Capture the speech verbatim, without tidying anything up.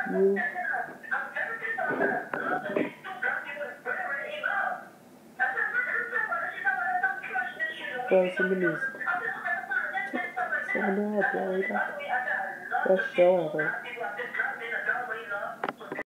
You possibilities. Seven hour play that. That's show ever.